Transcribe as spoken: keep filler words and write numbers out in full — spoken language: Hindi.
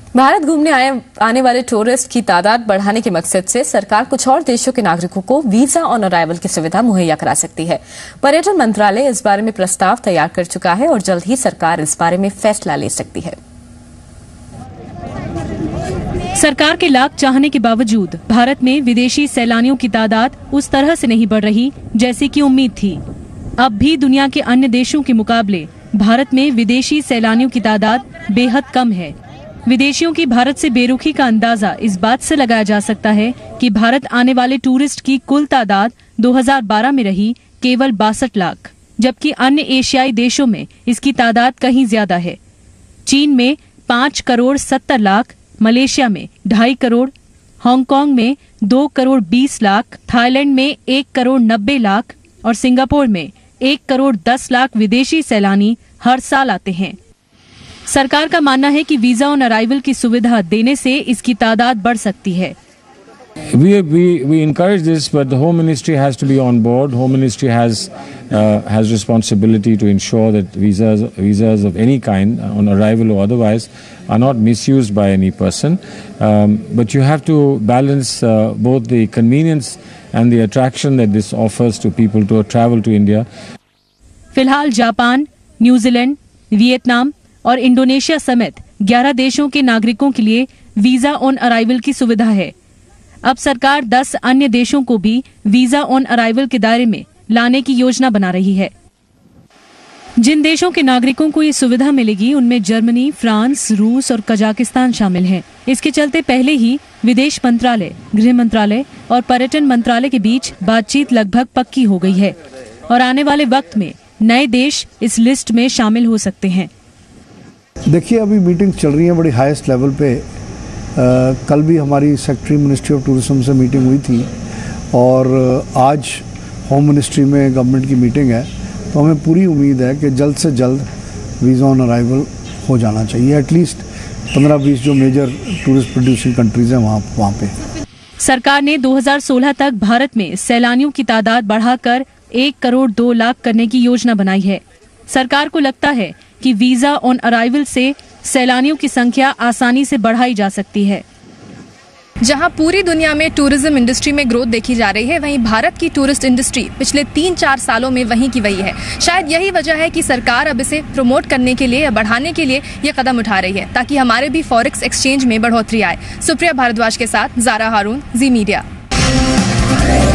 भारत घूमने आए आने वाले टूरिस्ट की तादाद बढ़ाने के मकसद से सरकार कुछ और देशों के नागरिकों को वीजा ऑन अराइवल की सुविधा मुहैया करा सकती है। पर्यटन मंत्रालय इस बारे में प्रस्ताव तैयार कर चुका है और जल्द ही सरकार इस बारे में फैसला ले सकती है। सरकार के लाख चाहने के बावजूद भारत में विदेशी सैलानियों की तादाद उस तरह से नहीं बढ़ रही जैसी की उम्मीद थी। अब भी दुनिया के अन्य देशों के मुकाबले भारत में विदेशी सैलानियों की तादाद बेहद कम है। विदेशियों की भारत से बेरुखी का अंदाजा इस बात से लगाया जा सकता है कि भारत आने वाले टूरिस्ट की कुल तादाद दो हज़ार बारह में रही केवल बासठ लाख, जबकि अन्य एशियाई देशों में इसकी तादाद कहीं ज्यादा है। चीन में पाँच करोड़ सत्तर लाख, मलेशिया में ढाई करोड़, हांगकांग में दो करोड़ बीस लाख, थाईलैंड में एक करोड़ नब्बे लाख और सिंगापुर में एक करोड़ दस लाख विदेशी सैलानी हर साल आते हैं। सरकार का मानना है कि वीजा ऑन अराइवल की सुविधा देने से इसकी तादाद बढ़ सकती है। We we we encourage this, but the Home Ministry has to be on board. Home Ministry has uh, has responsibility to ensure that visas visas of any kind, on arrival or otherwise, are not misused by any person. Um, but you have to balance uh, both the convenience and the attraction that this offers to people to travel to India. फिलहाल जापान, न्यूजीलैंड, वियतनाम और इंडोनेशिया समेत ग्यारह देशों के नागरिकों के लिए वीजा ऑन अराइवल की सुविधा है। अब सरकार दस अन्य देशों को भी वीजा ऑन अराइवल के दायरे में लाने की योजना बना रही है। जिन देशों के नागरिकों को ये सुविधा मिलेगी उनमें जर्मनी, फ्रांस, रूस और कजाकिस्तान शामिल हैं। इसके चलते पहले ही विदेश मंत्रालय, गृह मंत्रालय और पर्यटन मंत्रालय के बीच बातचीत लगभग पक्की हो गई है और आने वाले वक्त में नए देश इस लिस्ट में शामिल हो सकते हैं। देखिए, अभी मीटिंग चल रही है बड़ी हाईएस्ट लेवल पे। आ, कल भी हमारी सेक्रेटरी मिनिस्ट्री ऑफ टूरिज्म से मीटिंग हुई थी और आज होम मिनिस्ट्री में गवर्नमेंट की मीटिंग है। तो हमें पूरी उम्मीद है कि जल्द से जल्द वीज़ा ऑन अराइवल हो जाना चाहिए। एटलीस्ट पंद्रह बीस जो मेजर टूरिस्ट प्रोड्यूसिंग कंट्रीज हैं वहाँ वहाँ पे। सरकार ने दो हज़ार सोलह तक भारत में सैलानियों की तादाद बढ़ाकर एक करोड़ दो लाख करने की योजना बनाई है। सरकार को लगता है कि वीजा ऑन अराइवल से सैलानियों की संख्या आसानी से बढ़ाई जा सकती है। जहां पूरी दुनिया में टूरिज्म इंडस्ट्री में ग्रोथ देखी जा रही है, वहीं भारत की टूरिस्ट इंडस्ट्री पिछले तीन चार सालों में वहीं की वही है। शायद यही वजह है कि सरकार अब इसे प्रमोट करने के लिए या बढ़ाने के लिए ये कदम उठा रही है, ताकि हमारे भी फॉरेक्स एक्सचेंज में बढ़ोतरी आए। सुप्रिया भारद्वाज के साथ जारा हारून, जी मीडिया।